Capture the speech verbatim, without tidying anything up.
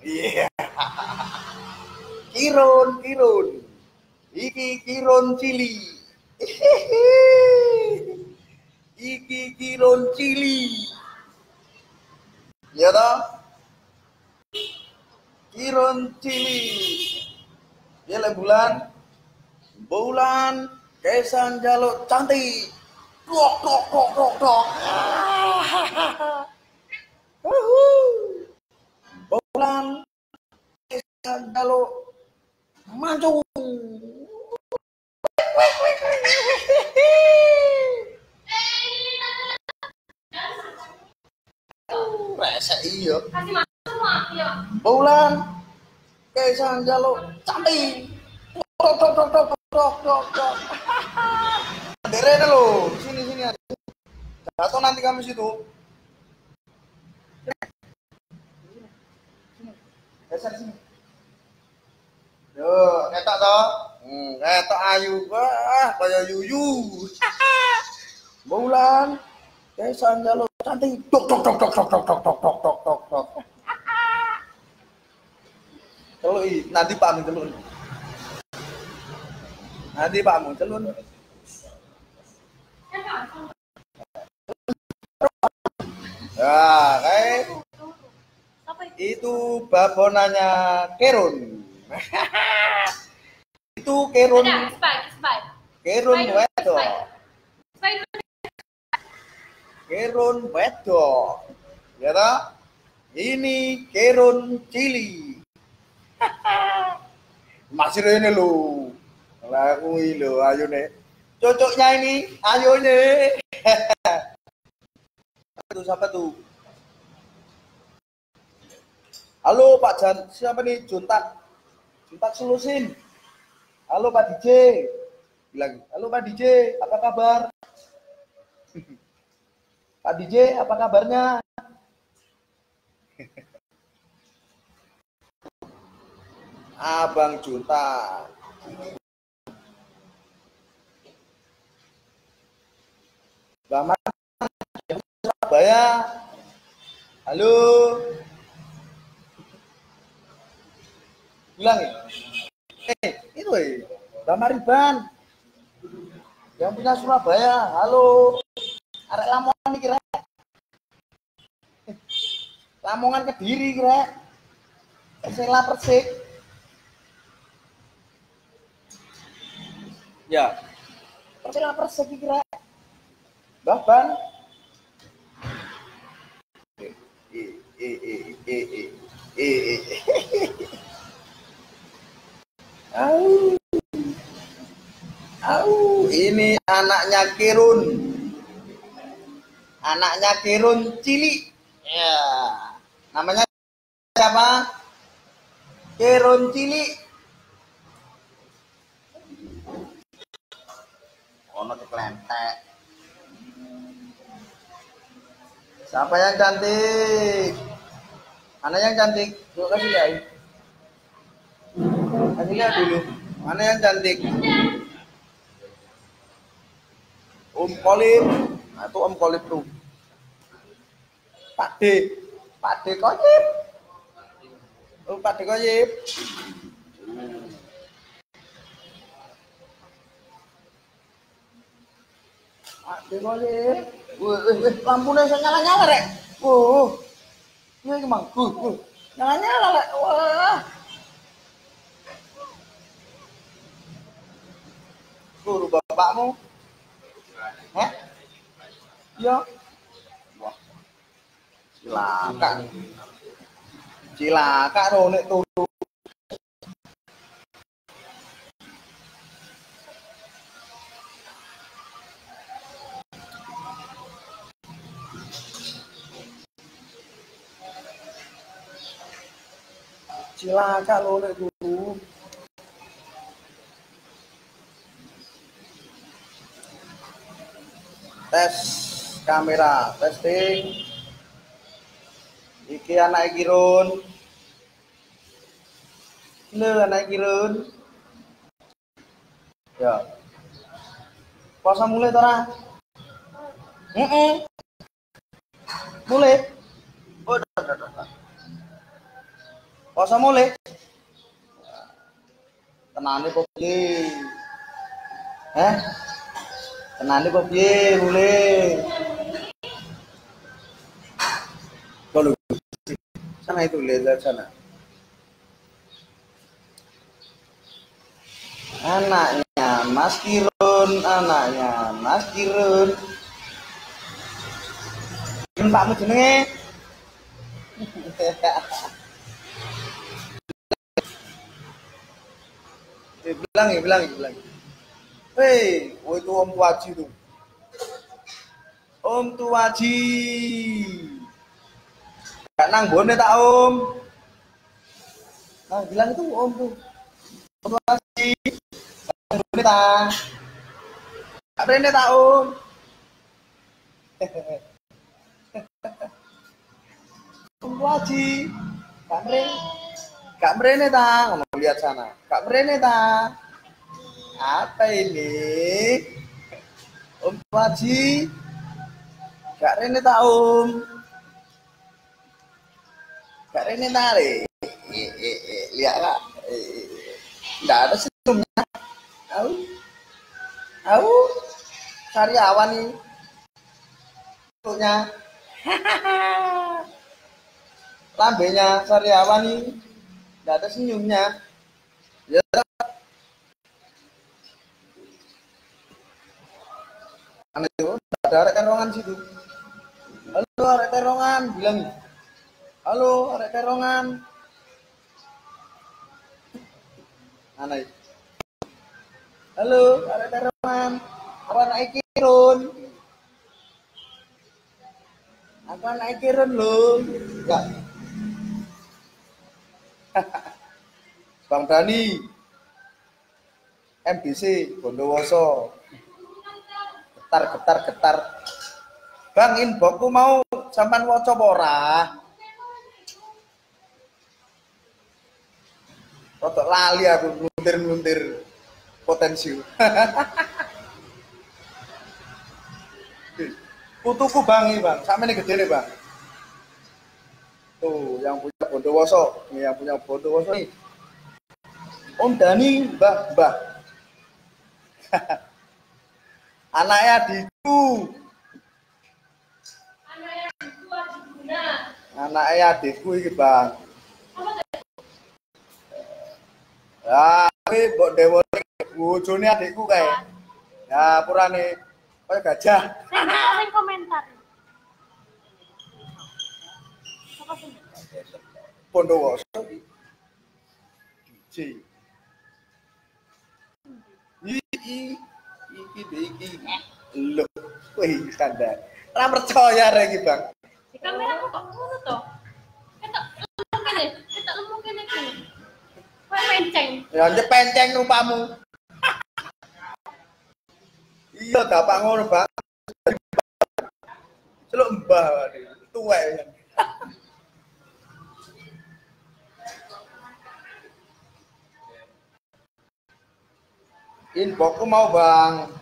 Iya. Kirun, kirun. Iki kirun cili. Iki kirun cili. Ya toh? Kirun cili. Ya le bulan. Bulan kesan jaluk cantik. Dok dok dok dok dok. Bulan kesan jaluk mancung. Rasa iya. Kasih masuk semua, iya. Bulan kesan jaluk cantik. Dok dok dok dok dok dok dok. Derena lo, sini sini. Jatuh nanti kami situ. Geser sini. Yo, ketok toh. Hmm, ketok ayu. Wah, kaya yuyu. Bulan kesan jaluk cantik. Dok dok dok dok dok dok dok dok dok dok dok dok. Telur nanti Pak Mun telur. Nanti Pak Mun telur. Nah, kayak itu babonannya Kerun. Itu Kerun. Kerun wedo. Kerun wedo. Ya toh? Ini Kerun cili. Masih rene lho. Lah kuwi lho ayune. Cocoknya ini ayune. Itu siapa tuh? Halo Pak Jan, siapa nih? Juntak. Juntak Sulusin. Halo Pak D J. Bilang, halo Pak D J, apa kabar? Pak D J, apa kabarnya? Abang Juntak. Mbak Mar Surabaya. Halo. Bilang ya. Eh, itu eh. Mbak Mariban. Yang punya Surabaya. Halo. Arek Lamongan iki rek. Lamongan Kediri rek. Persela Persik. Ya. Persela Persik iki rek. Bahkan eh eh eh eh eh eh au au ini anaknya Kirun, anaknya Kirun cili ya, namanya siapa? Kirun cili. Ono diklentek. Siapa yang cantik? Mana yang cantik? Coba kasih lihat. Kasih lihat dulu. Mana yang cantik? Om Kolip. Nah, itu Om Kolip tuh. Pak D. Pak D Koyip. Oh, Pak D Koyip. Pak D Koyip. Wih, wih, lampunya saya nyala-nyala rek. Oh, ini gimana? Uh, uh, nyala-nyala rek. Wah. Guru bapakmu? Hah? Iya. Wah. Cilaka. Cilaka loh nek turu. Cilaka lo nek turu. Tes kamera, testing. Iki anak Kirun. Lho anak Kirun. Ya. Puasa mulai to ora? Heeh. Mulai. Oh, dah, dah, dah. Poso mulai. Tenane kok piye? Heh? Tenane kok piye mulai? Kalau sana itu lihat sana. Anaknya Mas Kirun, anaknya Mas Kirun. Kirun pakmu jenenge? Eh, bilang ya, bilang ya, bilang. Hei, oh itu Om Tuaji tuh. Om Tuaji. Gak nang bone tak Om. Nah, bilang itu Om tuh. Om Tuaji. Nang bone tak. Gak rene tak Om. Om Tuaji. Gak rene. Gak merene ta, ngomong lihat sana. Gak merene ta. Apa ini? Om Tuaji. Gak rene ta Om. Gak rene ta le. Lihat lah. Nggak ada senyumnya. Tahu? Tahu? Karyawan nih. Bentuknya. Lambenya karyawan nih. Nggak ada senyumnya. Ya. Aneh itu, ada arek terongan situ. Halo arek terongan, bilang. Halo arek terongan. Aneh. Halo arek terongan. Apa naik Kirun? Apa naik Kirun lo? Enggak. Bang Dani, M D C Bondowoso, getar getar getar. Bang inboxku mau sampan woco ora? Rotok lali aku nguntir-nguntir potensi. Putuku bang ini bang, sama ini gede nih bang. Tuh yang punya Bondowoso, nih yang punya Bondowoso nih. Om Dani, Mbah, Mbah. Anaknya adikku. Anaknya adikku, adiknya. Anaknya adikku ini, Bang. Ya, ini Mbok Dewo bojone adikku kae. Ya, purane koyo gajah. Sing komentar. Apa sih? Bondowoso. Ji. Iki iki iki lho wih standar ora percaya rek iki Bang Di kamera kok ngono to ketok lemu kene ketok lemu kene iki kowe penceng ya njep penceng rupamu iya dapak ngono Bang celuk mbah tuwek inboxku mau Bang